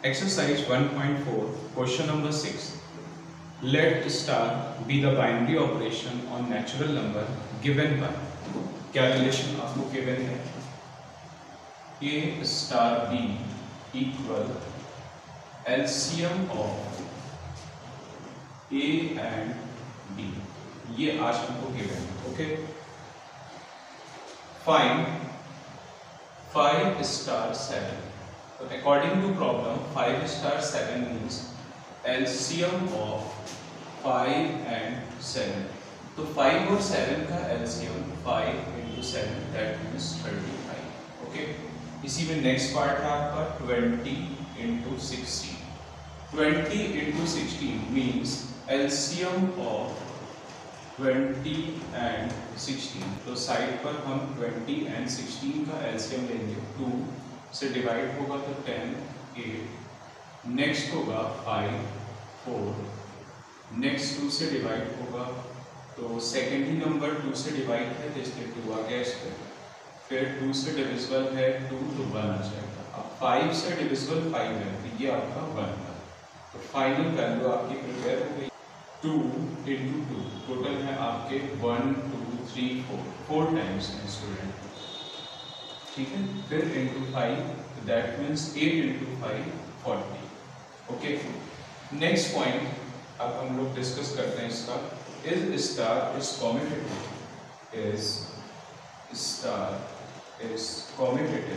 Exercise 1.4, question number 6. Let star be the binary operation on natural number given by. क्या relation आपको given है? A star B equal LCM of A and B. ये आज हमको given है. Okay. Find 5 star 7. So according to problem, 5 star 7 means LCM of 5 and 7. तो 5 और 7 का LCM 5 into 7 that means 35. Okay. इसी में next part है आपका 20 into 16. 20 into 16 means LCM of 20 and 16. तो साइड पर हम 20 and 16 का LCM लेंगे. 2 से डिवाइड होगा तो 10, 8. नेक्स्ट होगा 5, 4. नेक्स्ट 2 से डिवाइड होगा तो सेकेंड ही नंबर 2 से डिवाइड है तो इसलिए 2 आ गया इस पर. फिर 2 से डिविजिबल है 2 तो 1 आ जाएगा. अब 5 से डिविजिबल 5 है तो ये आपका 1 है. तो फाइनल वैल्यू आपकी प्रिपेयर हो गई. 2 into 2 टोटल है आपके 1, 2, 3, 4 टाइम्स है स्टूडेंट. ठीक है. फिर into 5 that means 8 into 5 40. Okay. Next point अब हम लोग डिस्कस करते हैं इसका. Is star is commutative. Is star is commutative.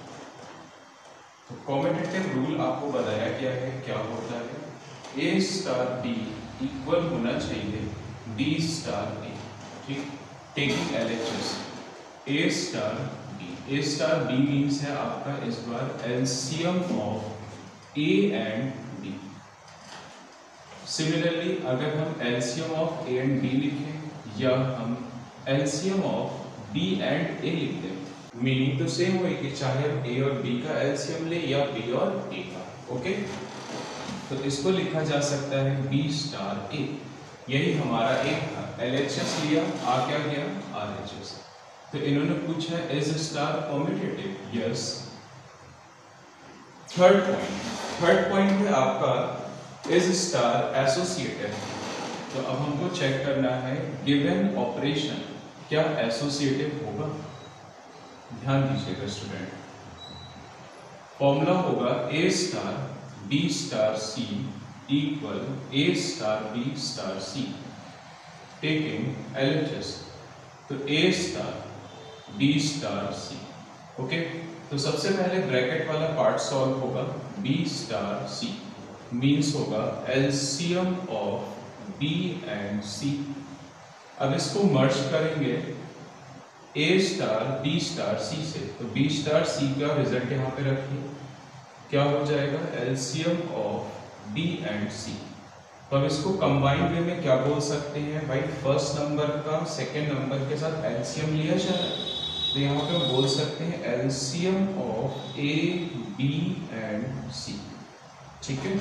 तो कॉम्यूटेटिव रूल आपको बताया गया है क्या होता है. ए स्टार बी इक्वल होना चाहिए बी स्टार ए. ठीक. Taking LHS A star B. A star B means है आपका इस बार LCM of A and B. Similarly अगर हम LCM of A and B लिखें या हम LCM of B and A लिख दें मीनिंग तो सेम होगी चाहे हम ए और बी का एलसीएम ले या बी और ए का. ओके. तो इसको लिखा जा सकता है बी स्टार ए. यही हमारा एक था. एलएचएस लिया आ क्या गया आरएचएस. तो इन्होंने पूछा is star commutative. Yes. Third point है आपका इज स्टार एसोसिएटिव. तो अब हमको चेक करना है गिवन ऑपरेशन क्या एसोसिएटिव होगा. ध्यान दीजिएगा स्टूडेंट. फॉर्मूला होगा A star B star C equal A star B star C taking LHS. तो A star B star C. Okay. तो सबसे पहले ब्रैकेट वाला पार्ट सॉल्व होगा. बी स्टार सी मीन्स होगा LCM of B and C. अब इसको merge करेंगे A star B star C से. तो बी स्टार सी का रिजल्ट यहाँ पे रखिए. क्या हो जाएगा LCM of B and C. तो अब इसको कंबाइंड वे में क्या बोल सकते हैं भाई. फर्स्ट नंबर का सेकेंड नंबर के साथ एलसीएम लिया जाए तो यहाँ पे बोल सकते हैं LCM of A B and C. ठीक है.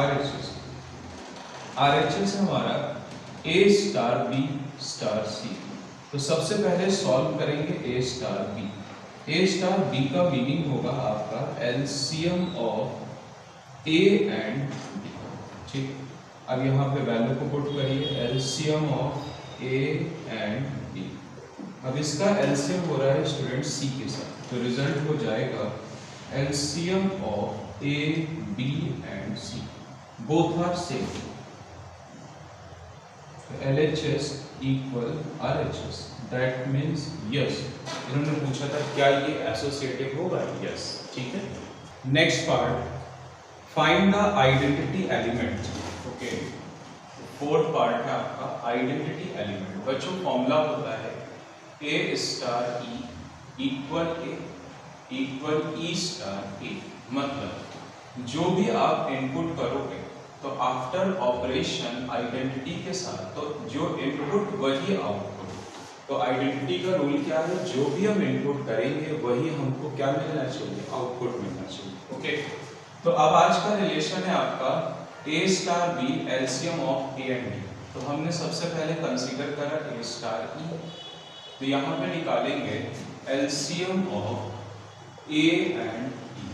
आरएचएस हमारा A star B star C. तो सबसे पहले सॉल्व करेंगे A star B. A star B का मीनिंग होगा आपका LCM of A and B. ठीक. अब यहाँ पे वैल्यू को पुट करिए LCM of A and B. अब इसका एलसीएम हो रहा है स्टूडेंट सी के साथ. तो रिजल्ट हो जाएगा LCM of A B and C. Both are same. LHS equal RHS. That means yes. इन्होंने पूछा था क्या ये एसोसिएटिव होगा. yes. ठीक है. Next part find the identity element. Okay. Fourth part है आपका आइडेंटिटी एलिमेंट. बच्चों फॉर्मूला होता है A star E equal E star A. मतलब जो भी आप इनपुट करोगे तो आफ्टर ऑपरेशन आइडेंटिटी के साथ तो जो इनपुट वही आउटपुट. तो आइडेंटिटी का रूल क्या है. जो भी हम इनपुट करेंगे वही हमको क्या मिलना चाहिए आउटपुट मिलना चाहिए. ओके. तो अब आज का रिलेशन है आपका A star B LCM of A and B. तो हमने सबसे पहले कंसीडर करा ए स्टार ई. तो यहाँ पे निकालेंगे LCM of A and B.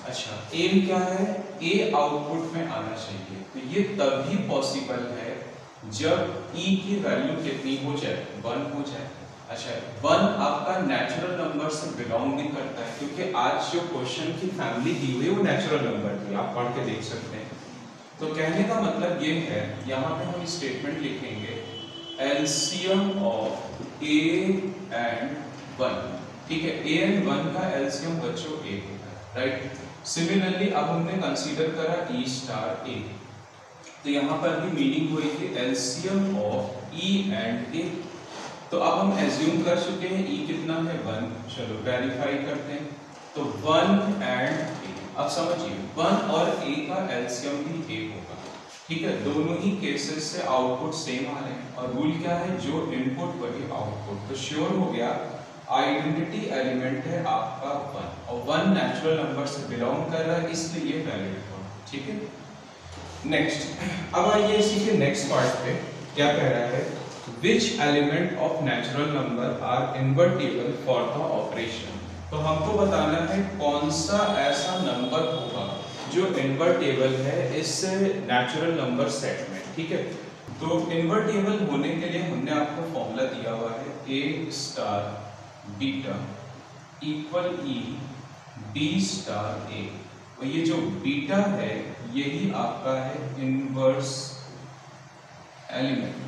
अच्छा, एम क्या है? ए आउटपुट में आना चाहिए। तो ये तभी पॉसिबल है जब ई की वैल्यू कितनी हो जाए? 1 हो जाए। अच्छा, 1 आपका नेचुरल नंबर से बिलोंग भी करता है, क्योंकि आज जो क्वेश्चन की फैमिली दी हुई है वो नेचुरल नंबर की, आप पढ़ के देख सकते हैं। तो कहने का मतलब ये है, यहाँ पे हम स्टेटमेंट लिखेंगे एलसीएम ऑफ ए एंड 1। ठीक है, ए एंड 1 का एलसीएम बच्चों ए होता है, राइट। सिमिलरली अब हमने कंसीडर करा ई स्टार ए, तो यहाँ पर भी मीनिंग हुई थी LCM of E and A. तो अब हम एज्यूम कर चुके हैं ई कितना है? 1। चलो वेरीफाई करते हैं। तो 1 एंड ए, अब समझिए 1 और ए का एलसीएम भी ए होगा। ठीक है, दोनों ही केसेस से आउटपुट सेम आ रहे हैं, और रूल क्या है? जो इनपुट वही आउटपुट। तो श्योर हो गया आइडेंटिटी एलिमेंट है आपका 1, और 1 नेचुरल नंबर से बिलोंग कर रहा है, इसलिए ये वैलिड हुआ। ठीक है, नेक्स्ट। अब आइए इसी के नेक्स्ट पार्ट पे, क्या कह रहा है? Which element of natural number are invertible for the operation? तो हमको बताना है कौन सा ऐसा नंबर होगा जो इन्वर्टेबल है इस नेचुरल नंबर सेट में। ठीक है, तो इन्वर्टेबल होने के लिए हमने आपको फॉर्मूला दिया हुआ है A star beta equal E B star A, और ये जो बीटा है यही आपका है इनवर्स एलिमेंट।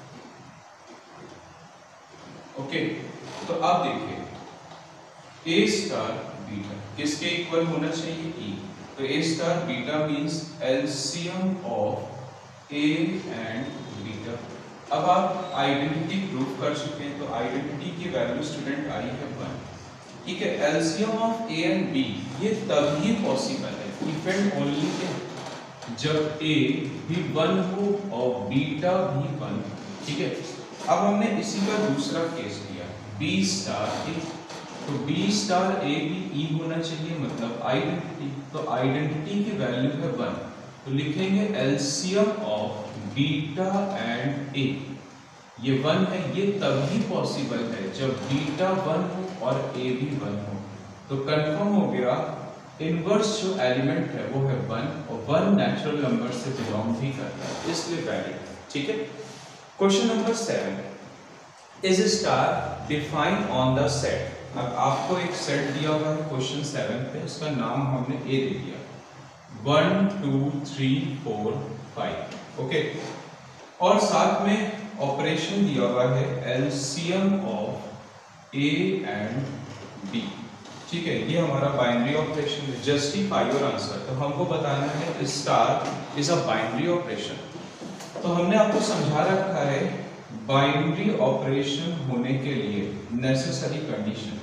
ओके, तो अब देखिए ए स्टार बीटा किसके इक्वल होना चाहिए? ई। तो A star beta means LCM of A and beta. अब आप आइडेंटिटी प्रूव कर चुके हैं, तो आइडेंटिटी की वैल्यू स्टूडेंट आई है 1। ठीक है, LCM of A and B ये तभी पॉसिबल है इफ एंड ओनली जब ए भी 1 हो और बीटा भी 1 हो। ठीक है, अब हमने इसी का दूसरा केस लिया बी स्टार ए, तो बी स्टार ए भी ई होना चाहिए, मतलब आइडेंटिटी। तो आइडेंटिटी की वैल्यू है 1, तो लिखेंगे LCM of beta and A. ये 1 है, ये तभी पॉसिबल है जब बीटा 1 हो और ए भी 1 हो। तो कंफर्म हो गया इनवर्स जो एलिमेंट है वो है 1, और 1 नेचुरल नंबर से बिलोंग भी करता है, इसलिए वैलिड है। ठीक है, question number 7 is star define on the set. अब आपको एक सेट दिया हुआ है क्वेश्चन 7 पे, इसका नाम हमने ए दे दिया 1 2 3 4 5। ओके, और साथ में ऑपरेशन दिया हुआ है LCM of A and B. ठीक है, ये हमारा बाइनरी ऑपरेशन है। जस्टिफाई योर आंसर, तो हमको बताना है star is a binary operation. तो हमने आपको समझा रखा है बाइनरी ऑपरेशन होने के लिए necessary condition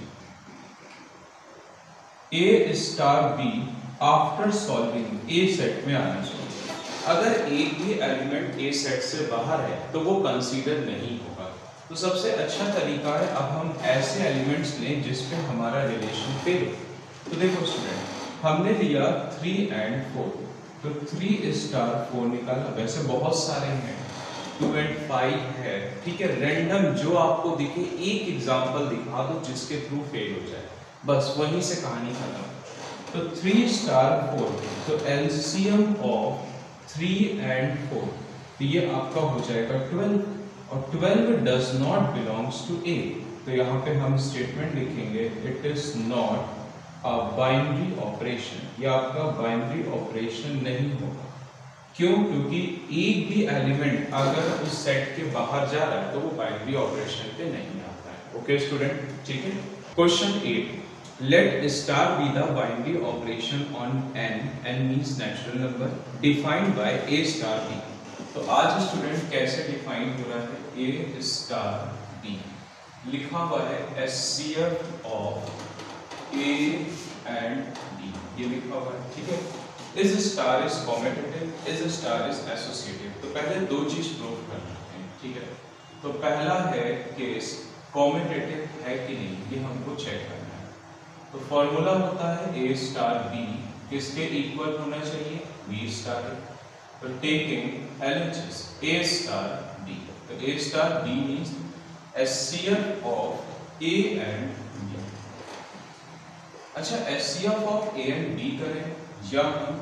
A star B after solving A set में आना चाहिए। अगर एक भी एलिमेंट ए सेट से बाहर है तो वो कंसीडर नहीं होगा। तो सबसे अच्छा तरीका है अब हम ऐसे एलिमेंट्स लें जिसपे हमारा रिलेशन फेल हो। तो देखो स्टूडेंट, हमने लिया 3 एंड 4, तो 3 स्टार 4 निकाला। वैसे बहुत सारे हैं, 2 एंड 5 है। ठीक है, रैंडम जो आपको दिखे एक एग्जांपल दिखा दो जिसके थ्रू फेल हो जाए, बस वहीं से कहानी खत्म। तो 3 स्टार 4, तो एलसीएम ऑफ 3 एंड 4, तो ये आपका हो जाएगा 12, और 12 does not belongs to A. तो यहाँ पे हम स्टेटमेंट लिखेंगे it is not binary operation. ये आपका बाइनरी ऑपरेशन नहीं होगा। क्यों? क्योंकि एक भी एलिमेंट अगर उस सेट के बाहर जा रहा है तो वो बाइनरी ऑपरेशन पे नहीं आता है। ओके स्टूडेंट, ठीक है। Question 8, let star be the binary operation on N, N means natural number, defined by A star B. तो आज स्टूडेंट कैसे डिफाइन हो रहा है? ए स्टार बी लिखा हुआ है HCF of A and B, ये लिखा हुआ है। ठीक है, is star is commutative, is star is associative. तो पहले दो चीज प्रूव कर लेते हैं। ठीक है, तो पहला है केस कॉम्यूटेटिव है कि नहीं, ये हमको चेक करना है। तो फॉर्मूला होता है ए स्टार बी किसके इक्वल होना चाहिए? B star. तो taking LHS A star B, तो A star B means HCF of A and B. अच्छा, HCF of A and B करें या हम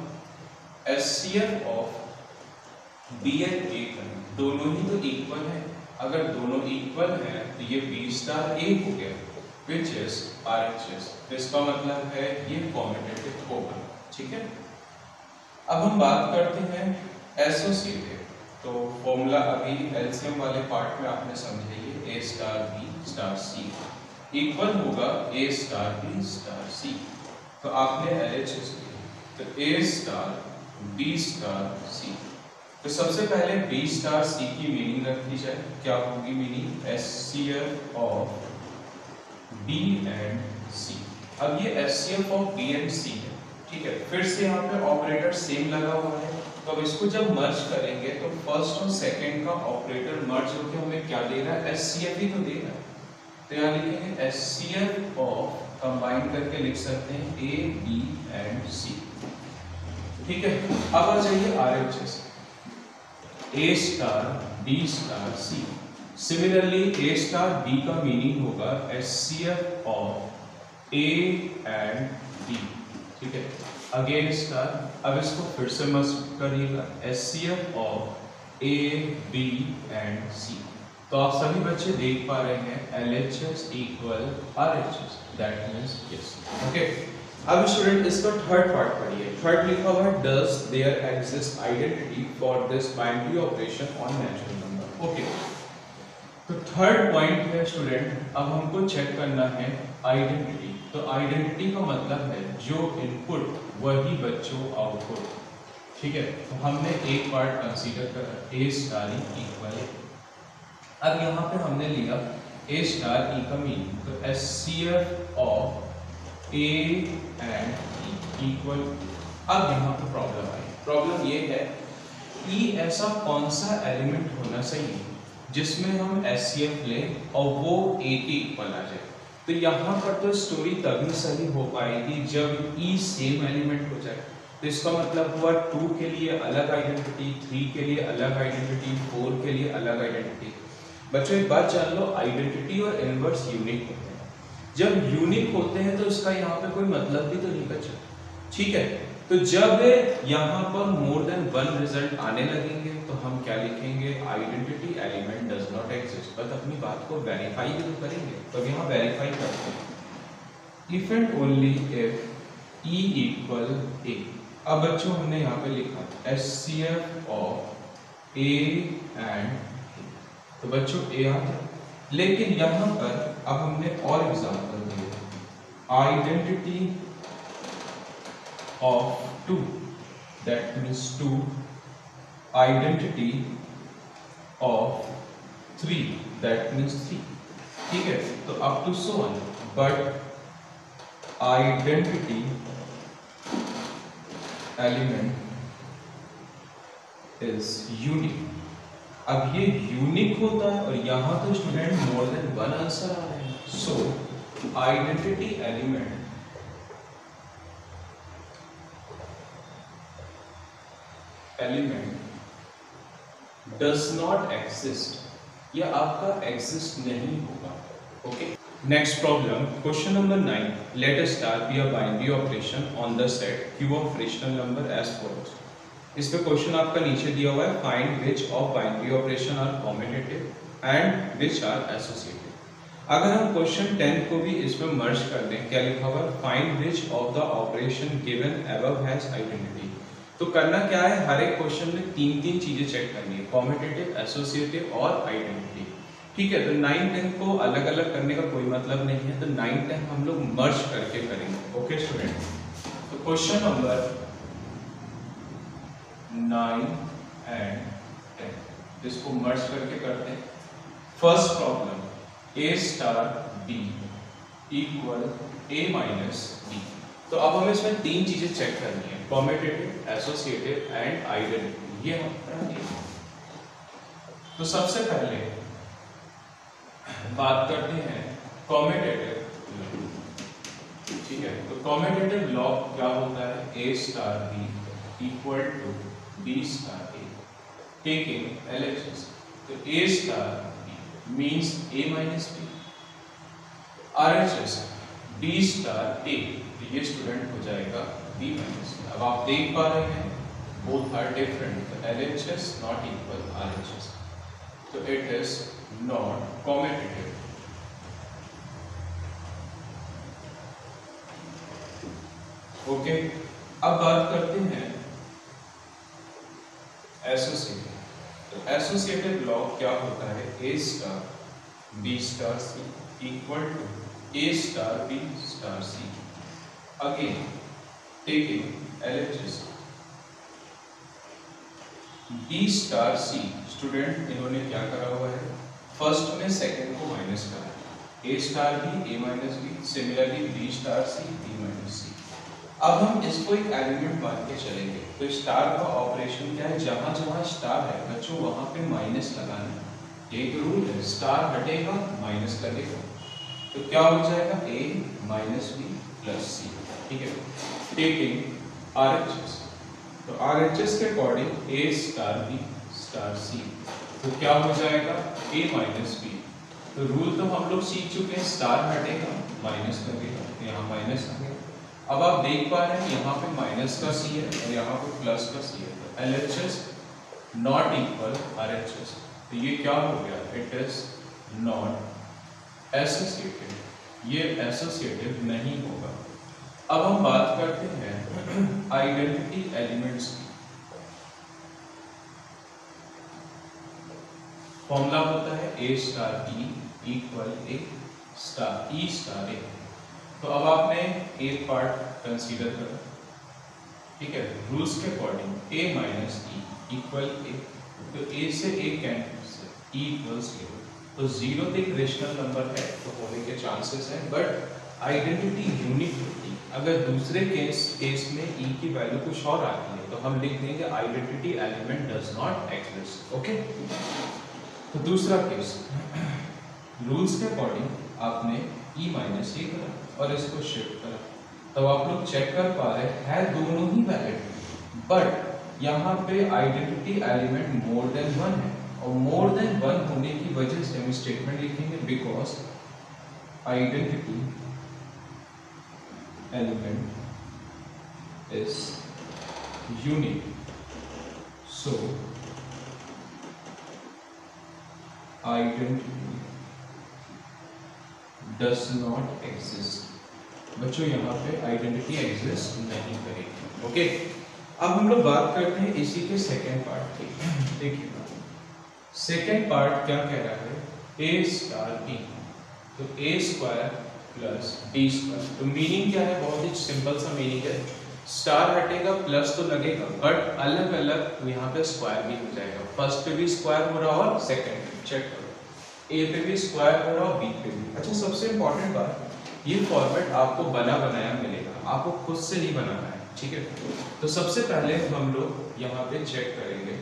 HCF of B and A करें, दोनों ही तो इक्वल है। अगर दोनों इक्वल हैं तो ये बी स्टार ए हो गया विच इज RHS, तो इसका मतलब है ये कॉम्यूटेटिव होगा। ठीक है, अब हम बात करते हैं एसोसिएटिव। तो फॉर्मूला अभी एलसीएम वाले पार्ट में आपने समझे, ये A star B star C equal होगा A star B star C. तो आपने LHS लिया, तो A star B star C. तो सबसे पहले बी स्टार सी की मीनिंग रखी जाए, क्या होगी meaning? HCF of B and C. अब ये HCF of B and C है, ठीक है। फिर से यहाँ पे ऑपरेटर सेम लगा हुआ है, तो अब इसको जब मर्ज करेंगे तो फर्स्ट और सेकंड का ऑपरेटर मर्ज होकर हमें क्या दे रहा है? HCF ही तो दे रहा है। तो यहाँ लिखेंगे HCF ऑफ, कंबाइन करके लिख सकते हैं A, B एंड C। ठीक है, अब आ जाइए RHS, A star B star C। Similarly A star B का मीनिंग होगा HCF of A and B। ठीक है, अगेन स्टार, अब इसको फिर से मस्ट करिएगा, HCF of A, B and C। तो आप सभी बच्चे देख पा रहे हैं LHS equal RHS, that means yes. Okay, अब स्टूडेंट इसका थर्ड पार्ट पढ़िए। थर्ड लिखा हुआ है does there exist identity for this binary operation on natural number. Okay, तो थर्ड पॉइंट है स्टूडेंट, अब हमको चेक करना है आइडेंटिटी। तो आइडेंटिटी का मतलब है जो इनपुट वही बच्चों आउटपुट। ठीक है, तो हमने एक पार्ट कंसीडर करा ए स्टार इक्वल। अब यहाँ पे हमने लिया ए स्टार ई का मीनिंग, तो HCF of A and E equal. अब यहाँ पे प्रॉब्लम आई, प्रॉब्लम ये है कि ऐसा कौन सा एलिमेंट होना चाहिए जिसमें हम HCF लें और वो ए के इक्वल आ जाए। तो यहाँ पर तो स्टोरी तभी सही हो पाएगी जब ई सेम एलिमेंट हो जाए। तो इसका मतलब हुआ 2 के लिए अलग आइडेंटिटी, 3 के लिए अलग आइडेंटिटी, 4 के लिए अलग आइडेंटिटी। बच्चों एक बात जान लो, आइडेंटिटी और इनवर्स यूनिक होते हैं। जब यूनिक होते हैं तो इसका यहाँ पे कोई मतलब भी तो नहीं बचा। ठीक है, तो जब यहाँ पर मोर देन वन रिजल्ट आने लगेंगे तो हम क्या लिखेंगे? Identity element does not exist. But अपनी बात को वेरीफाई भी तो करेंगे, तो यहाँ वेरीफाई करते हैं if and only if E equal A. अब बच्चों हमने यहाँ पे लिखा HCF ऑफ ए एंड, तो बच्चों ए आ गया। लेकिन यहाँ पर अब हमने और एग्जांपल दिए, identity of 2, that means 2, identity of 3, that means 3। ठीक है, तो up to so on, but identity element is unique. अब ये यूनिक होता है और यहाँ तो student more than one answer आ रहे हैं। So identity element does not exist, या आपका एग्जिस्ट नहीं होगा। Okay, next problem, question number 9, let us star be a binary operation on the set Q of rational number as follows. इस पे question आपका नीचे दिया हुआ है, find which of binary operation are commutative and which are associative. अगर हम question 10 को भी इसमें मर्ज कर दें, क्या लिखा हुआ है? Find which of the operation given above has identity. तो करना क्या है, हर एक क्वेश्चन में 3 चीजें चेक करनी है, कॉम्यूटेटिव, एसोसिएटिव और आइडेंटिटी। ठीक है, तो 9, 10 को अलग अलग करने का कोई मतलब नहीं है, तो 9, 10 हम लोग मर्ज करके करेंगे। ओके स्टूडेंट, तो क्वेश्चन नंबर 9 एंड 10 इसको मर्ज करके करते हैं। First problem, A star B equal A minus B. तो अब हमें इसमें 3 चीजें चेक करनी है, कॉम्यूटेटिव, एसोसिएटिव एंड आइडेंटिटी। ये हम पढ़ेंगे। तो सबसे पहले बात करते हैं कॉम्यूटेटिव। ठीक है, तो कॉम्यूटेटिव लॉ क्या होता है? A star B equal to B star A taking LHS। तो A star B means A minus B, RHS B star A तो ये स्टूडेंट हो जाएगा बी माइनस। अब आप देख पा रहे हैं बोथ आर डिफरेंट, तो LHS नॉट इक्वल RHS, तो it is not commutative. Okay, अब बात करते हैं एसोसिएटिव। तो एसोसिएटिव ब्लॉक क्या होता है, A star B star C equal to A star B star C। Again taking LHS B star C, student इन्होंने क्या करा हुआ है, फर्स्ट में सेकंड को माइनस करा है, A star B A minus B, similarly B star C B minus C। अब हम इसको एक एलिमेंट मान के चलेंगे, तो स्टार का ऑपरेशन क्या है, जहां जहां स्टार है बच्चों वहां पे माइनस लगाना है। एक रूल है, स्टार हटेगा माइनस लगेगा, तो क्या हो जाएगा A minus B plus C। ठीक है, टेकिंग RHS, तो RHS के according A star B star C, तो क्या हो जाएगा A माइनस B। तो रूल तो हम लोग सीख चुके हैं, स्टार हटेगा माइनस लगेगा, तो यहाँ माइनस आ गया। अब आप देख पा रहे हैं यहाँ पे माइनस का C है और यहाँ पे प्लस का C है, तो LHS नॉट इक्वल RHS, तो ये क्या हो गया, इट इज नॉट एसोसिएटिव, ये एसोसिएटिव नहीं होगा। अब हम बात करते हैं आइडेंटिटी एलिमेंट्स की। फॉर्मूला होता है A star E equal A star E star A। तो अब आपने एक पार्ट कंसीडर करा, ठीक है, रूल्स के according A minus E equal A, तो A से A कैंसिल, E इक्वल्स 0, तो 0 तो एक रेशनल नंबर है तो होने के चांसेस हैं, बट आइडेंटिटी यूनिक होती है। अगर दूसरे केस में E की वैल्यू कुछ और आती है तो हम लिख देंगे identity element does not exist. Okay, तो दूसरा केस, रूल्स के अकॉर्डिंग आपने E माइनस E करा और इसको शिफ्ट करा, तो आप लोग चेक कर पा रहे हैं दोनों ही वैलिड, बट यहाँ पे आइडेंटिटी एलिमेंट मोर देन 1 है, और मोर देन 1 होने की वजह से हम स्टेटमेंट लिखेंगे because identity element is unique, so identity does not exist। बच्चों यहाँ पे आइडेंटिटी एग्जिस्ट नहीं करेगी। ओके, अब हम लोग बात करते हैं इसी के सेकेंड पार्ट की। देखिए सेकेंड पार्ट क्या कह रहा है, A स्टार B, तो A square plus B square, तो मीनिंग क्या है, बहुत ही सिंपल सा मीनिंग है, स्टार हटेगा प्लस तो लगेगा बट अलग अलग यहाँ पे स्क्वायर भी हो जाएगा, फर्स्ट पे भी स्क्वायर हो रहा और सेकेंड पे, चेक करो A पे भी स्क्वायर हो रहा और B पे भी। अच्छा, सबसे इंपॉर्टेंट बात, ये फॉर्मेट आपको बना बनाया मिलेगा, आपको खुद से नहीं बनाना है, ठीक है। तो सबसे पहले हम लोग यहाँ पे चेक करेंगे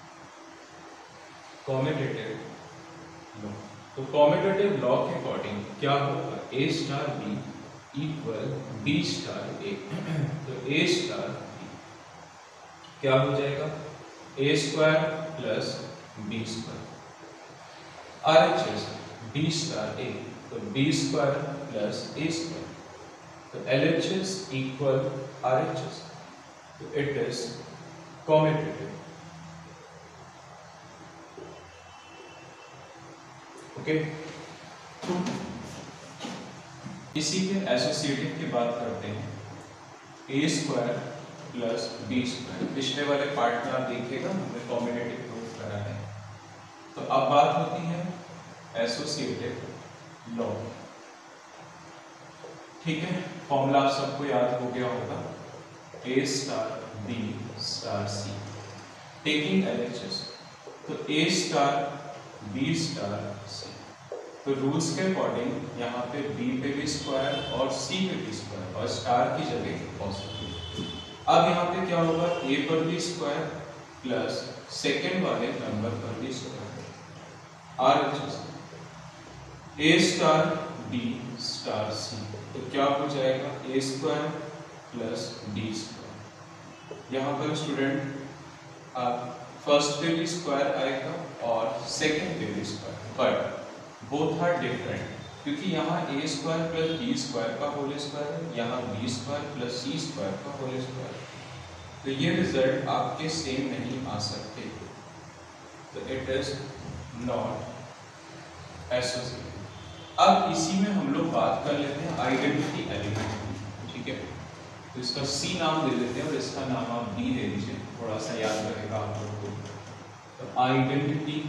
कॉम्यूटेटिव लॉ। तो कॉम्यूटेटिव लॉ के अकॉर्डिंग क्या होगा, A star B equal B star A, तो A स्टार B क्या हो जाएगा, A square plus B square, RHS B star A, तो B square plus A square, तो LHS इक्वल RHS, तो इट इज कॉम्यूटेटिव। ओके, इसी के associative की बात करते हैं, A square plus B square, पिछले वाले पार्ट में आप देखिएगा हमने कॉम्यूटेटिव प्रूफ करा है। तो अब बात होती है एसोसिएटिव लॉ, ठीक है, फॉर्मूला आप सबको याद हो गया होगा, A star B star C taking LHS, तो A star B star C, तो रूल्स के अकॉर्डिंग यहाँ पे B पे भी स्क्वायर और C पे भी स्क्वायर और स्टार की जगह पॉजिटिव। अब यहाँ पे क्या होगा, A पर भी स्क्वायर प्लस सेकेंड वाले नंबर पर भी square, RHS A star B star C, तो क्या हो जाएगा A square plus B square. यहाँ पर स्टूडेंट आप फर्स्ट पे भी स्क्वायर आएगा और सेकेंड पे भी square, but both are different, क्योंकि यहाँ A square plus B square का होल स्क्वायर है, यहाँ B square plus C square का होल स्क्वायर है, तो ये रिजल्ट आपके सेम नहीं आ सकते, तो इट इज नॉट एसोसिएटेड। अब इसी में हम लोग बात कर लेते हैं आइडेंटिटी एलिमेंट की, ठीक है। तो इसका सी नाम दे देते हैं और इसका नाम आप बी दे दीजिए, थोड़ा सा याद रहेगा आप लोग को। तो आइडेंटिटी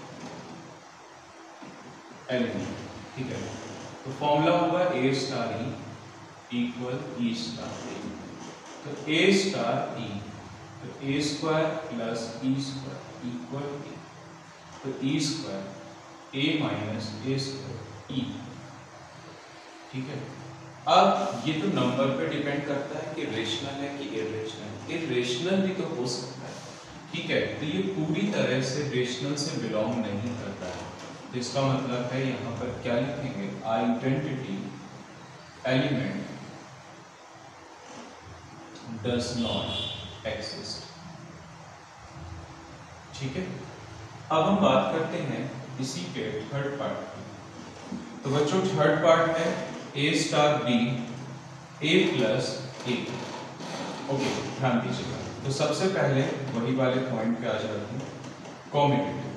एलिमेंट, ठीक है। तो फॉर्मूला होगा A star E equal E star A. तो ए स्टार ई, तो A square plus E square equal A, तो E square A minus A square E, ठीक है। अब ये तो नंबर पे डिपेंड करता है कि रेशनल है कि इरेशनल। इरेशनल भी तो हो सकता है, ठीक है। तो ये पूरी तरह से रेशनल से बिलोंग नहीं करता है, तो इसका मतलब है यहाँ पर क्या लिखेंगे, identity element does not exist, ठीक है। अब हम बात करते हैं इसी के थर्ड पार्ट की। तो बच्चों थर्ड पार्ट है A star B A plus A, okay, ध्यान दीजिएगा। तो सबसे पहले वही वाले पॉइंट पे आ जाते हैं, कॉम्यूटेटिव।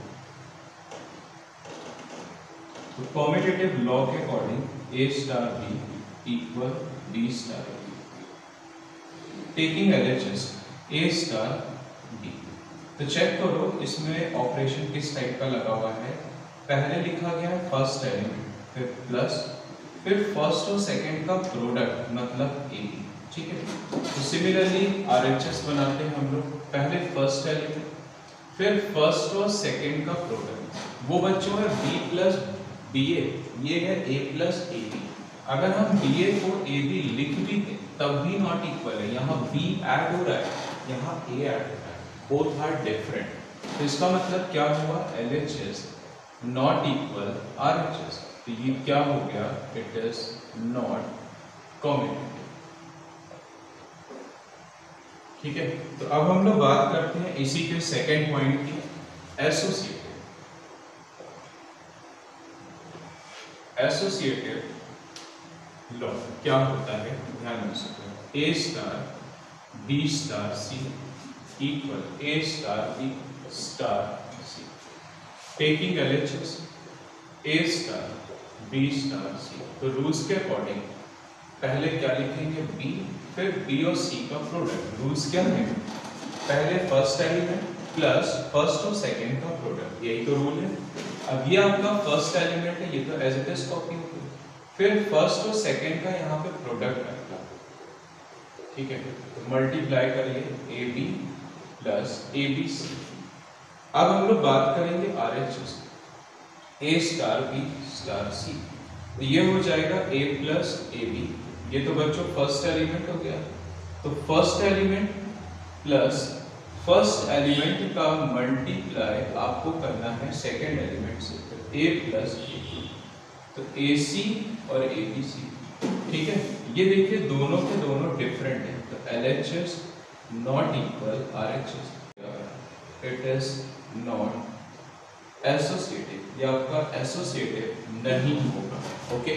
तो कॉम्यूटेटिव लॉ के according A star B equal B star B, taking LHS A star B. तो चेक करो इसमें ऑपरेशन किस टाइप का लगा हुआ है। पहले लिखा गया है फर्स्ट एलिमेंट, फिर प्लस, फिर फर्स्ट और सेकंड का प्रोडक्ट मतलब ए, ठीक है। तो सिमिलरली आरएचएस बनाते हैं हम लोग, पहले फर्स्ट एलिमेंट, फिर फर्स्ट और सेकंड का प्रोडक्ट। वो बच्चों है बी प्लस बी ए, ये है ए प्लस ए बी। अगर हम बी ए को ए बी लिख भी दें तब भी नॉट इक्वल है, यहाँ बी ऐड हो रहा है, यहाँ ए ऐड हो रहा है, बोथ आर डिफरेंट। तो इसका मतलब क्या हुआ, एलएचएस नॉट इक्वल आरएचएस। तो ये क्या हो गया, इट इज नॉट कॉम्यूटेटिव, ठीक है। तो अब हम लोग बात करते हैं इसी के सेकेंड पॉइंट की, एसोसिएटिव। एसोसिएटिव लॉ क्या होता है, ध्यान में सकते A star B star C equal A star B star C, taking LHS A star B star C. तो रूल्स के अकॉर्डिंग पहले क्या लिखेंगे, बी, फिर बी और सी का प्रोडक्ट। रूल्स क्या है, पहले फर्स्ट एलिमेंट प्लस फर्स्ट और सेकंड का प्रोडक्ट, यही तो रूल है। अब ये आपका फर्स्ट एलिमेंट है, ये तो एज इट इज कॉपी होगी, फिर फर्स्ट और सेकंड का यहाँ पे प्रोडक्ट आएगा, ठीक है। तो मल्टीप्लाई करिए A B plus A B C. अब हम लोग बात करेंगे RHS, A star B star C. तो ये हो जाएगा ए प्लस ए बी, ये तो बच्चों फर्स्ट एलिमेंट हो गया। तो first element plus first element का मल्टीप्लाई आपको करना है सेकंड एलिमेंट से, तो ए प्लस ए बी, तो ए सी और ए बी सी, ठीक है। ये देखिए दोनों के दोनों डिफरेंट हैं, तो LHS not equal RHS, it is not associative, ये आपका एसोसिएटिव नहीं होगा, ओके।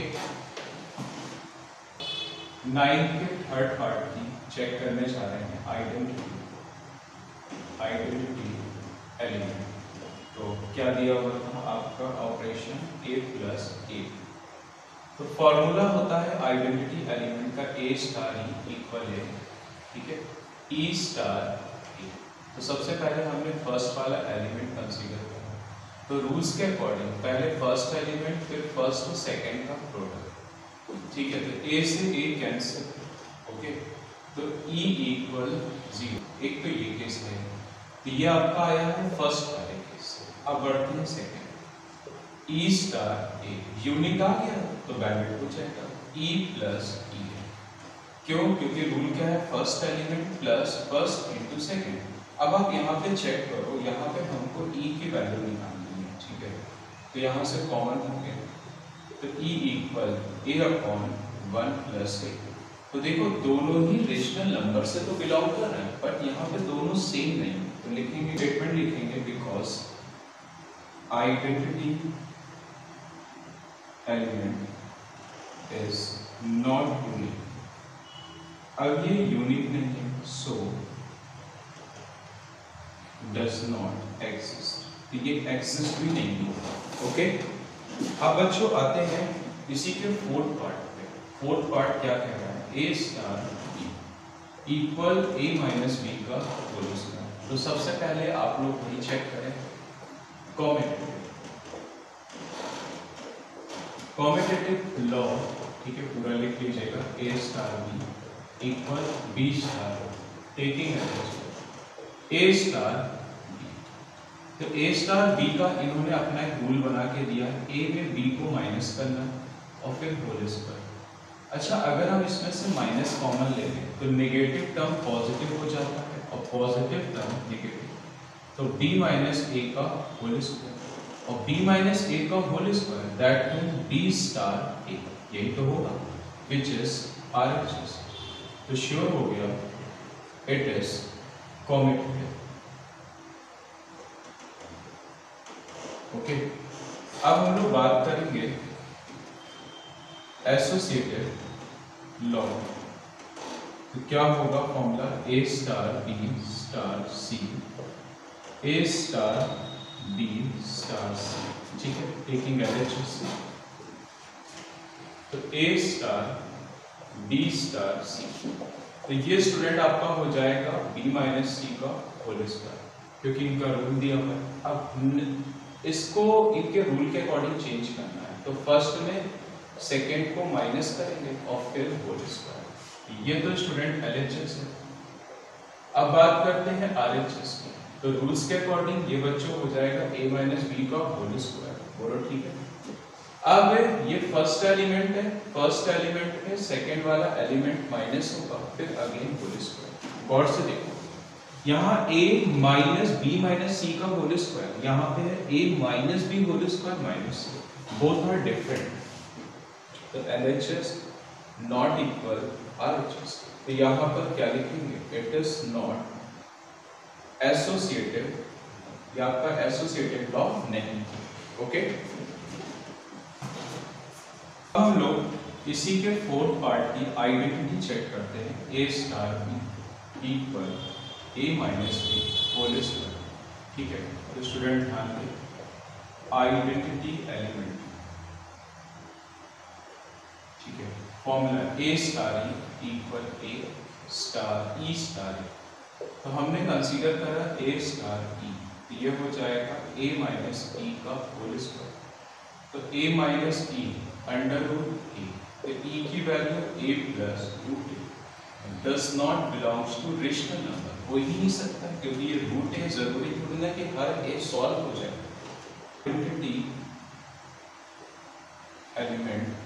9 के थर्ड पार्ट की चेक करने जा रहे हैं, आइडेंटिटी एलिमेंट। तो क्या दिया हुआ था आपका ऑपरेशन ए प्लस ए। तो फॉर्मूला होता है आइडेंटिटी एलिमेंट का ए स्टार ई इक्वल है, ठीक है, ई स्टार ए। तो सबसे पहले हमने फर्स्ट वाला एलिमेंट कंसीडर किया, तो रूल्स के अकॉर्डिंग पहले फर्स्ट एलिमेंट फिर फर्स्ट और सेकंड का प्रोडक्ट, ठीक है। तो ए से ए कैंसिल, ओके। तो ई इक्वल 0, एक तो ये केस है। तो ये आपका आया है फर्स्ट वाले केस से। अब बढ़ते हैं second, E star A, unique आ गया तो वैल्यू हो जाएगा ई प्लस ई है। क्यों, क्योंकि रूल क्या है, first element plus first into second. अब आप यहाँ पे चेक करो, यहाँ पे हमको ई की वैल्यू निकालनी है, ठीक है। तो यहाँ से कॉमन हो गया, तो ई इक्वल ए अपॉन 1 प्लस ए। तो देखो दोनों ही रेशनल नंबर से तो बिलोंग कर रहे हैं, बट यहाँ पे दोनों सेम नहीं। तो लिखेंगे, स्टेटमेंट लिखेंगे, because identity element is not unique. अब ये यूनिक नहीं है, सो डज नॉट एग्जिस्ट, ये एग्जिस्ट भी नहीं है। ओके, अब बच्चों आते हैं इसी के फोर्थ पार्ट पे। फोर्थ पार्ट क्या कह रहा है? A star equal A minus B का होल स्क्वायर। तो सबसे पहले आप लोग वही चेक करें, कॉम्यूटेटिव लॉ, ठीक है, पूरा लिख लीजिएगा। A star B equal B star taking A star B. तो ए स्टार बी का इन्होंने अपना एक रूल बना के दिया, ए में बी को माइनस करना और फिर होल स्क्वायर। अच्छा, अगर हम इसमें से माइनस कॉमन ले लें तो नेगेटिव टर्म पॉजिटिव हो जाता है और पॉजिटिव टर्म नेगेटिव, तो b माइनस ए का होल स्क्वायर और b माइनस ए का whole square, that means b star A, यही तो होगा, विच इज RHS। तो श्योर हो गया इट इज कॉम्यूटेटिव। ओके, अब हम लोग बात करेंगे एसोसिएटिव लॉ। तो क्या होगा formula? A star B star C, A star B star C, ठीक है, टेकिंग LHS। तो A star B star C, तो ये स्टूडेंट आपका हो जाएगा बी माइनस सी का होल स्क्वायर, क्योंकि इनका रूल दिया हुआ है। अब इसको इनके रूल के अकॉर्डिंग चेंज करना है, तो फर्स्ट में सेकेंड को माइनस करेंगे और फिर होल स्क्वायर। ये तो स्टूडेंट LHS है। अब बात करते हैं RHS की। तो रूल्स के अकॉर्डिंग ये बच्चों हो जाएगा a माइनस बी का होल स्क्वायर। बोलो ठीक है। अब ये फर्स्ट एलिमेंट है, फर्स्ट एलिमेंट में सेकेंड वाला एलिमेंट माइनस होगा, फिर अगेन होल स्क्वायर। गौर से देखो, यहाँ a minus B minus C का होल स्क्वायर, यहाँ पे है a minus B whole square minus C, both are different. तो LHS नॉट इक्वल RHS, तो यहाँ पर क्या लिखेंगे? इट इज नॉट एसोसिएटिव, या आपका एसोसिएटिव लॉ नहीं। ओके, हम लोग इसी के फोर्थ पार्ट की आइडेंटिटी चेक करते हैं। A star B equal A minus B whole square, ठीक है। तो स्टूडेंट ध्यान दें, आइडेंटिटी एलिमेंट, ठीक है, formula A star E equal A star E star E. तो हमने कंसीडर करा ए स्टार ई, ये हो जाएगा ए माइनस ई का होल स्क्वायर। तो A minus E under root A, तो ई की value A plus root A does not belongs to rational number, हो ही नहीं सकता, क्योंकि ये रूट है, जरूरी थोड़ी ना कि हर ए सॉल्व हो जाए। Identity element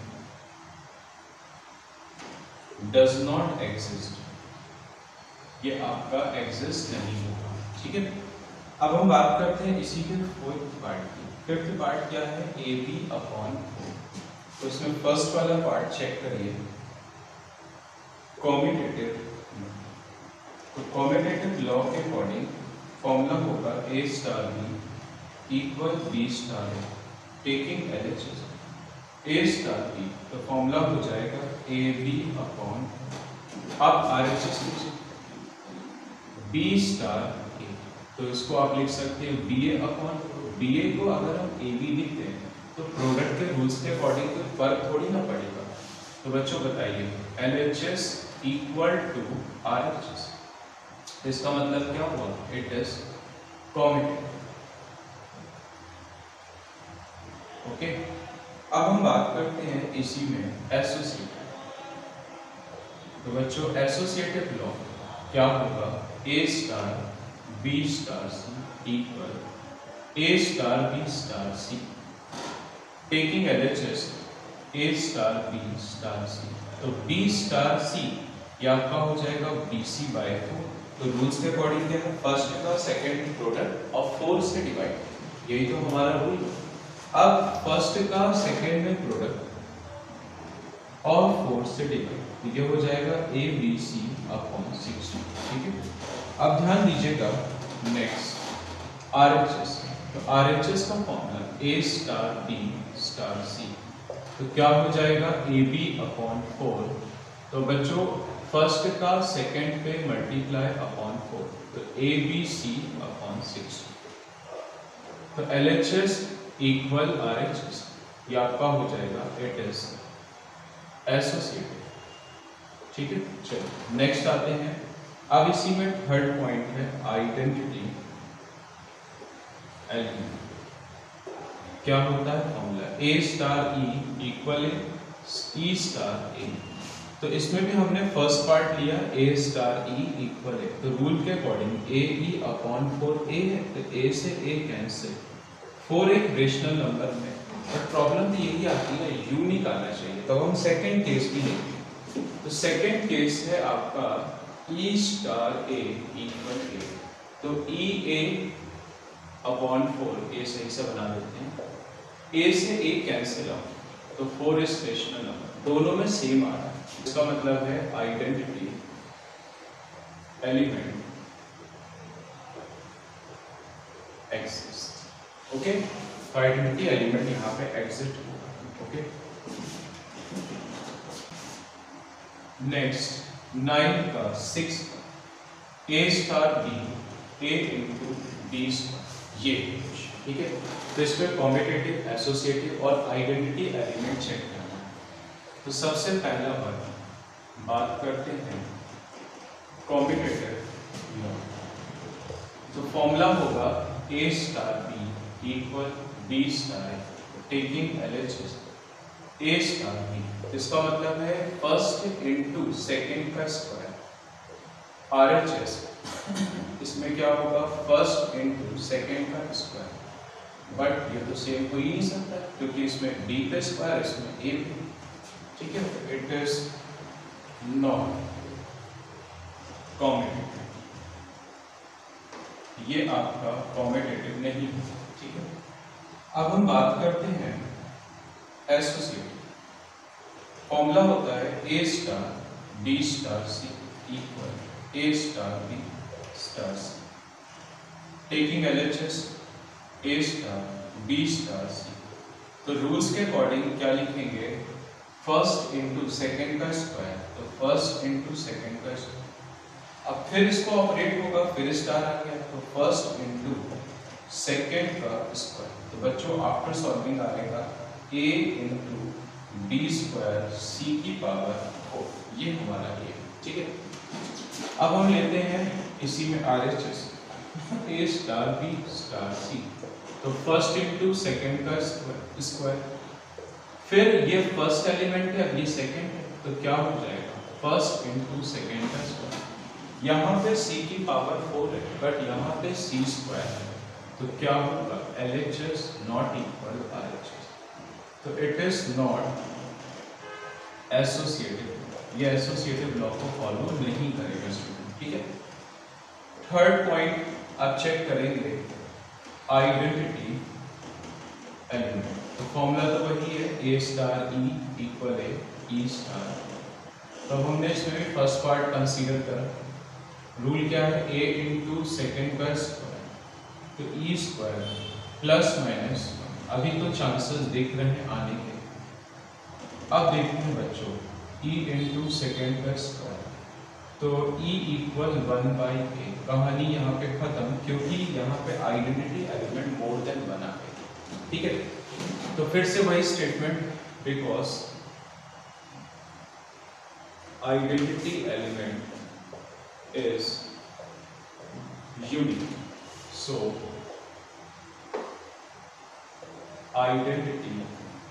does not exist, ये आपका एग्जिस्ट नहीं होगा, ठीक है। अब हम बात करते हैं इसी के फोर्थ पार्ट की। फिफ्थ पार्ट क्या है? AB upon 4। तो इसमें फर्स्ट वाला पार्ट चेक करिए, कॉम्यूटेटिव। तो कॉम्यूटेटिव लॉ के अकॉर्डिंग फॉर्मूला होगा A star B equal B star A, taking LHS। A star B, तो फॉर्मूला हो जाएगा ए बी अपॉन, अब RHS लीजिए, बी स्टार ए, तो इसको आप लिख सकते हैं B A upon, B A को अगर हम ए बी लिखते हैं तो प्रोडक्ट के रूल्स के अकॉर्डिंग कोई फर्क थोड़ी ना पड़ेगा। तो बच्चों बताइए, LHS इक्वल टू RHS, इसका मतलब क्या हुआ? It is commutative. ओके, अब हम बात करते हैं इसी में एसोसिएटिव। तो बच्चों एसोसिएटिव लॉ क्या होगा? A star B star C equal A star B star C, taking LHS A star B star C. तो बी स्टार सी ये आपका हो जाएगा BC बाय 4। तो रूल्स के अकॉर्डिंग क्या है? फर्स्ट का सेकेंड प्रोडक्ट और 4 से डिवाइड, यही तो हमारा रूल है। अब फर्स्ट का सेकेंड में प्रोडक्ट और 4 से डिवाइड, तो ये हो जाएगा ABC अपॉन 60, ठीक है। अब ध्यान दीजिएगा, नेक्स्ट RHS। तो RHS का formula A star B star C तो क्या हो जाएगा AB अपॉन 4। तो बच्चों फर्स्ट का सेकंड पे मल्टीप्लाई अपॉन 4, तो ABC अपॉन 6। तो LHS इक्वल RHS, ये आपका हो जाएगा इट इज एसोसिएटेड। ठीक है, चलो नेक्स्ट आते हैं। अब इसी में थर्ड पॉइंट है आइडेंटिटी एलिमेंट। क्या होता है formula A star E equal E star A। तो इसमें भी हमने फर्स्ट पार्ट लिया A स्टार E इक्वल है, तो रूल के अकॉर्डिंग AE अपॉन 4A है, तो A से A कैंसिल, 4 एक रेशनल नंबर में, बट प्रॉब्लम तो यही आती है U निकालना चाहिए। तो हम सेकंड केस भी लेंगे। तो सेकंड केस है आपका E star A equal A। तो EA अपॉन 4, A सही से बना देते हैं, A से A कैंसिल आउट, तो 4 इज रेशनल नंबर, दोनों में सेम आ रहा है। इसका मतलब है identity element exist. Okay, identity element यहाँ पे एग्जिस्ट होगा। ओके, नेक्स्ट 9 का 6 A star B A into B star, ये ठीक है। तो इसमें कॉम्पिटिटिव, एसोसिएटिव और आइडेंटिटी एलिमेंट चेक करना है। तो सबसे पहला बात करते हैं कॉम्पिटिटिव। तो फॉर्मूला होगा A star B equal B star taking LHS A star B। इसका मतलब है फर्स्ट इंटू सेकेंड का स्क्वायर, RHS इसमें क्या होगा फर्स्ट इंटू सेकेंड का स्क्वायर, बट ये तो सेम हो ही नहीं सकता क्योंकि इसमें B पे स्क्वायर, इसमें A पे। ठीक है, इट इज नॉट कॉम्पिटिटिव, ये आपका कॉम्पिटिटिव नहीं है। ठीक है, अब हम बात करते हैं एसोसिएटिव। फॉर्मूला होता है A star B star C equal A star B star C taking LHS A star B star C। तो रूल्स के अकॉर्डिंग क्या लिखेंगे, फर्स्ट इंटू सेकेंड का स्क्वायर, तो फर्स्ट इंटू सेकेंड का स्क्वायर। अब फिर इसको ऑपरेट होगा, फिर स्टार आ गया, तो फर्स्ट इंटू सेकेंड का स्क्वायर। तो बच्चों आफ्टर सॉल्विंग आएगा A into B square C की पावर 4, ये हमारा ये। ठीक है, अब हम लेते हैं इसी में RHS A star B star C। तो फर्स्ट इंटू सेकेंड का स्क्वायर, फिर ये फर्स्ट एलिमेंट है, अब ये सेकेंड है, तो क्या हो जाएगा फर्स्ट इंटू सेकेंड का स्क्वायर। यहाँ पे C की पावर 4 है, बट यहाँ पे C स्क्वायर है, तो क्या होगा LHS नॉट इक्वल RHS। तो इट इज नॉट एसोसिएटिव, ये एसोसिएटिव लॉ को फॉलो नहीं करेगा स्टूडेंट। ठीक है, थर्ड पॉइंट आप चेक करेंगे आइडेंटिटी एलिमेंट। तो फॉर्मूला तो वही है A स्टार E इक्वल है E स्टार। तो हमने इसमें भी फर्स्ट पार्ट कंसीडर करा। रूल क्या है A इंटू सेकेंड का स्क्वायर, तो E स्क्वायर प्लस माइनस, अभी तो चांसेस दिख रहे हैं आने के। अब देखते हैं बच्चों E इंटू सेकेंड का स्क्वायर, तो E इक्वल 1/a। कहानी यहाँ पे खत्म, क्योंकि यहाँ पे आइडेंटिटी एलिमेंट मोर देन 1 आ गया। ठीक है, तो फिर से वही statement, because identity element is unique, so identity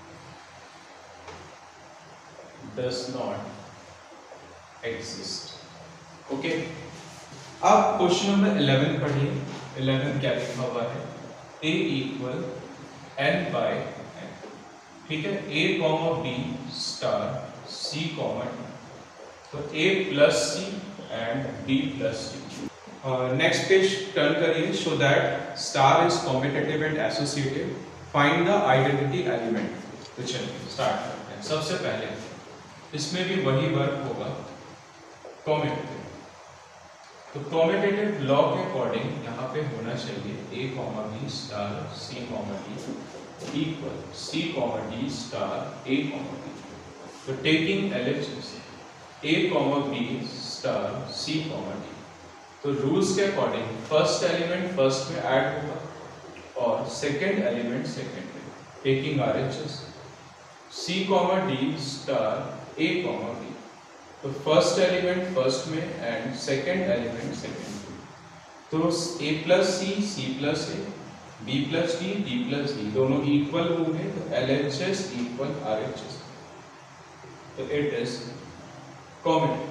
does not exist. Okay, अब क्वेश्चन नंबर 11 पढ़िए। 11 क्या लिखा हुआ है, A equal n by n। ठीक है, A comma B star C comma D, तो A plus C and B plus C। Next page turn करिए, show that star is competitive and associative, find the identity element. तो चलिए start करते हैं। सबसे पहले इसमें भी वही वर्क होगा कॉम्पिटिटिव। तो कॉम्पिटिटिव लॉ के अकॉर्डिंग यहाँ पे होना चाहिए A comma B star C comma D equal C comma D star A comma B. तो taking LHS A comma B star C comma D, तो रूल्स के अकॉर्डिंग फर्स्ट एलिमेंट फर्स्ट में add होगा और सेकंड एलिमेंट सेकंड में, taking RHS C comma D star A comma B, तो first element first में and second element second में, तो A plus C plus A, B plus D plus D दोनों equal होंगे, तो LHS इक्वल RHS, तो it is common.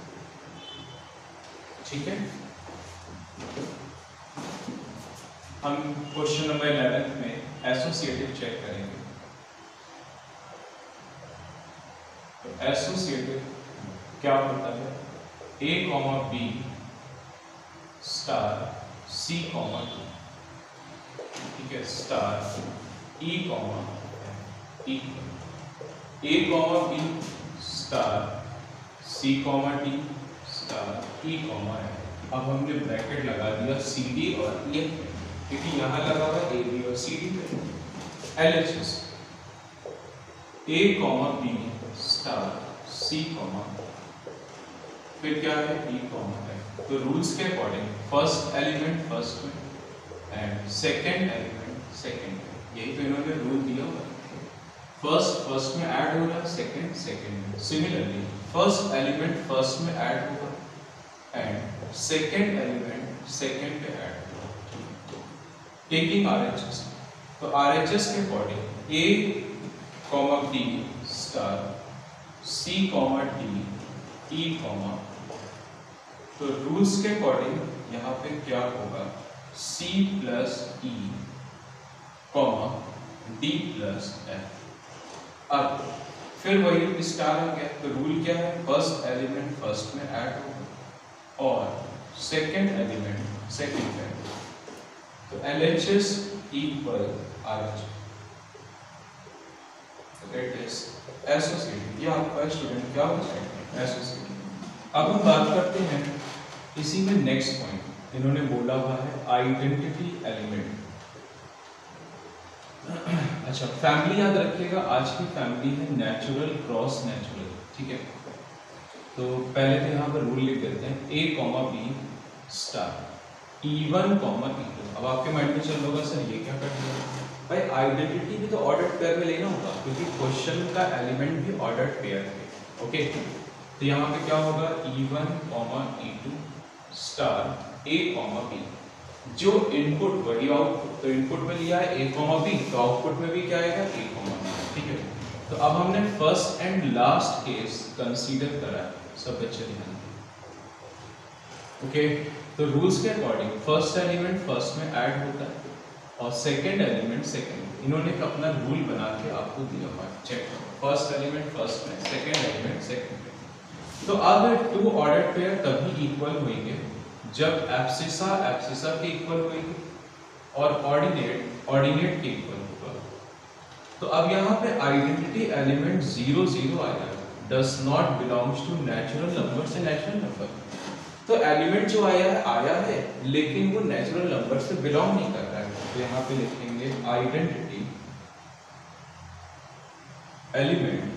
ठीक है, हम क्वेश्चन नंबर 11 में एसोसिएटिव चेक करेंगे। तो एसोसिएटिव क्या होता है? A comma B star C comma D, ठीक है, star E comma E, A comma B star C comma D star E comma है। अब हमने ब्रैकेट लगा दिया CD और E में, क्योंकि यहाँ लगा हुआ है AB और CD पे। LHS A comma B star C comma, फिर क्या है E कॉमा है। तो रूल्स के अकॉर्डिंग फर्स्ट एलिमेंट फर्स्ट में एंड सेकेंड एलिमेंट सेकेंड में, यही तो इन्होंने रूल दिया हुआ है। फर्स्ट फर्स्ट में ऐड होगा, सेकेंड सेकेंड में। सिमिलरली फर्स्ट एलिमेंट फर्स्ट में ऐड होगा एंड सेकेंड एलिमेंट सेकेंड पे ऐड होगा, टेकिंग RHS। तो RHS के according A comma B star C comma D E comma, तो रूल्स के अकॉर्डिंग यहाँ पे क्या होगा? C plus E comma D plus F। अब फिर वही स्टार आ गया, तो रूल क्या है? फर्स्ट एलिमेंट फर्स्ट में ऐड होगा और सेकेंड एलिमेंट सेकेंड में, तो LHS equal RHS, it is associative. ये आपका स्टूडेंट क्या हो जाएगा? एसोसिएटिव। अब हम बात करते हैं इसी में नेक्स्ट पॉइंट, इन्होंने बोला हुआ है आइडेंटिटी एलिमेंट। अच्छा, फैमिली याद रखिएगा, आज की फैमिली है नेचुरल क्रॉस नेचुरल, ठीक है। तो पहले तो यहाँ पर रूल लिख देते हैं A comma B star E1 comma E2। अब आपके माइंड में चल होगा सर ये क्या कर दिया भाई, आइडेंटिटी भी तो ऑर्डर्ड पेयर में लेना होगा, क्योंकि क्वेश्चन का एलिमेंट भी ऑर्डर्ड पेयर है। ओके, तो यहाँ पे क्या होगा? E1 comma E2 star A comma B, जो इनपुट वही आउटपुट, तो इनपुट में लिया है A कॉमा B, तो आउटपुट में भी क्या आएगा? A कॉमा B, ठीक है। तो अब हमने first and last case consider करा है, सब बच्चे ध्यान दें। ओके, तो रूल्स के अकॉर्डिंग फर्स्ट एलिमेंट फर्स्ट में ऐड होता है और सेकेंड एलिमेंट सेकेंड। इन्होंने अपना रूल बना के आपको दिया हुआ है, चेक करो। फर्स्ट एलिमेंट फर्स्ट में, सेकेंड एलिमेंट सेकेंड में। तो अब टू ऑर्डर्ड पेयर तभी इक्वल होंगे जब एब्सिसा एब्सिसा के इक्वल होगी और ऑर्डिनेट ऑर्डिनेट के इक्वल होगा। तो अब यहाँ पे आइडेंटिटी एलिमेंट 0 0 आया, does not belongs to natural number से नेचुरल नंबर। तो एलिमेंट जो आया है लेकिन वो नेचुरल नंबर से बिलोंग नहीं कर रहा है, तो यहाँ पे लिखेंगे identity element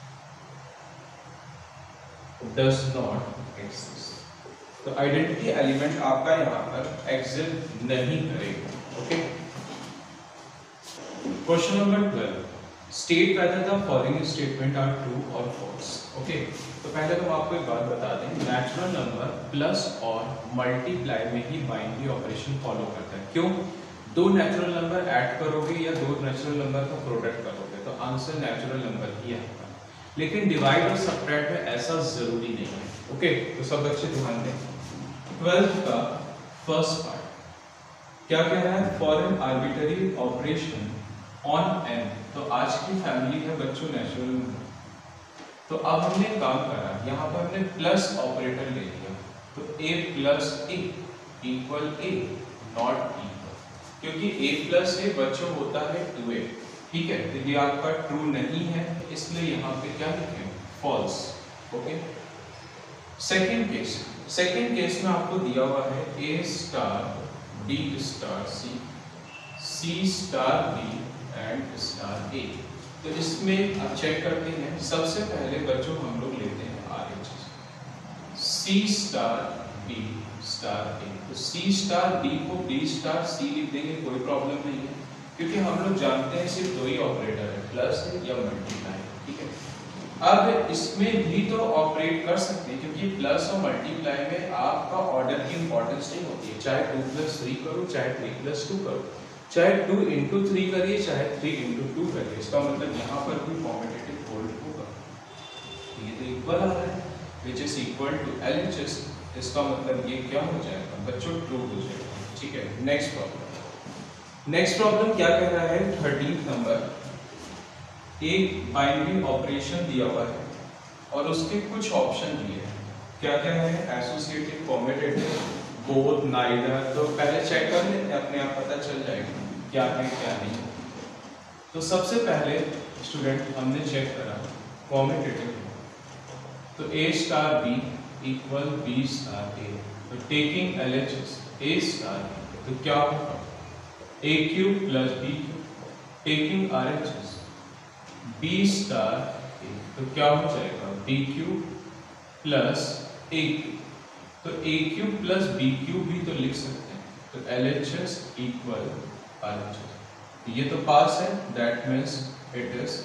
does not exist. तो आइडेंटिटी एलिमेंट आपका यहाँ पर एग्जिस्ट नहीं करेगा। Okay, question number 12, state whether the following statement are true और फॉल्स। ओके, तो पहले तो हम आपको एक बात बता दें, नेचुरल नंबर प्लस और मल्टीप्लाई में ही बाइनरी ऑपरेशन फॉलो करता है। क्यों? दो नेचुरल नंबर ऐड करोगे या दो नेचुरल नंबर का प्रोडक्ट करोगे तो आंसर नेचुरल नंबर ही आएगा, लेकिन डिवाइड और सबट्रैक्ट में ऐसा जरूरी नहीं है। ओके, तो सब बच्चे ध्यान दें। 12th का फर्स्ट पार्ट क्या कह रहा है? For an arbitrary operation on N. तो आज की फैमिली है बच्चों नेचुरल नंबर, तो अब हमने काम करा, यहाँ पर हमने प्लस ऑपरेटर ले लिया, तो a plus a equal a not equal, क्योंकि a प्लस a बच्चों होता है 2a, ठीक है। तो ये आपका ट्रू नहीं है, इसलिए यहाँ पे क्या लिखें? फॉल्स। ओके, सेकेंड केस में आपको दिया हुआ है a star b star c, c star b and star A. तो इसमें आप चेक करते हैं, सबसे पहले बच्चों हम लोग लेते हैं RHS, C star B star A। तो C स्टार B को B स्टार C लिख देंगे, कोई प्रॉब्लम नहीं है, क्योंकि हम लोग जानते हैं सिर्फ दो ही ऑपरेटर है, प्लस या मल्टीप्लाई। ठीक है, अब इसमें भी तो ऑपरेट कर सकते हैं, क्योंकि प्लस और मल्टीप्लाई में आपका ऑर्डर की इंपॉर्टेंस नहीं होती है। चाहे 2 + 3 करो, चाहे 3 + 2 करो, चाहे 2 × 3 करिए, चाहे 3 × 2 करिए, इसका मतलब यहाँ पर भी कॉम्पिटिटिव फोल्ड होगा। ये तो इक्वल आ रहा है, which is equal to LHS, इसका मतलब ये क्या हो जाएगा बच्चों, ट्रू हो जाएगा। ठीक है, नेक्स्ट प्रॉब्लम क्या कह रहा है, 13 नंबर। एक बाइनरी ऑपरेशन दिया हुआ है और उसके कुछ ऑप्शन दिए हैं, क्या क्या है, एसोसिएटिव, कॉम्यूटेटिव, बोथ, नाइदर। तो पहले चेक कर लेते हैं, अपने आप पता चल जाएगा क्या है क्या नहीं। तो सबसे पहले स्टूडेंट हमने चेक करा कॉम्यूटेटिव, तो A star B equal B star A। तो taking LHS A star B, तो क्या होगा AQ + BQ। Taking RHS B star A, तो क्या हो जाएगा BQ + AQ। तो AQ + BQ भी तो लिख सकते हैं, तो LHS इक्वल RHS। ये तो पास है, that means it is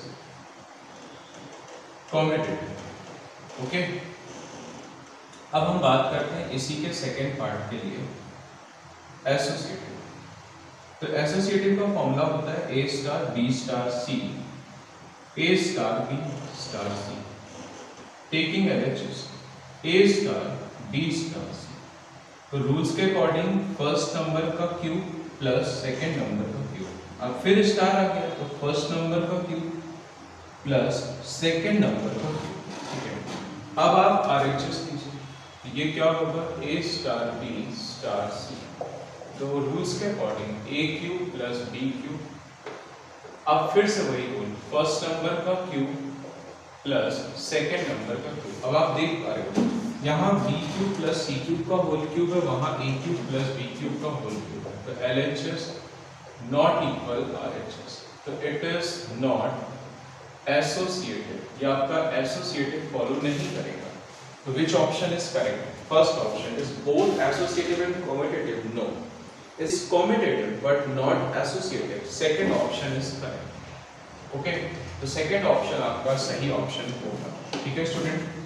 commutative. Okay, अब हम बात करते हैं इसी के सेकेंड पार्ट के लिए, एसोसिएटिव। तो एसोसिएटिव का फॉर्मूला होता है A star B star C, A star B star C। Taking LHS A star B star C। तो रूल्स के अकॉर्डिंग फर्स्ट नंबर का Q प्लस सेकेंड नंबर का Q। अब फिर स्टार आ गया, तो फर्स्ट नंबर का Q प्लस सेकेंड नंबर का Q। ठीक है, अब आप RHS कीजिए, ये क्या होगा A star B star C। तो रूल्स के अकॉर्डिंग AQ + BQ। अब फिर से वही रूल, फर्स्ट नंबर का Q प्लस सेकेंड नंबर का Q। अब आप देख पा रहे हो यहाँ BQ + CQ का होल क्यूब है, वहाँ AQ + BQ का होल क्यूब है। तो LHS नॉट इक्वल RHS, तो इट इज नॉट एसोसिएटिव, ये आपका एसोसिएटिव फॉलो नहीं करेगा। तो which option is correct, first option is both associative and commutative. No, is commutative but not associative, second option is correct। Okay, तो second option आपका सही option होगा। ठीक है स्टूडेंट।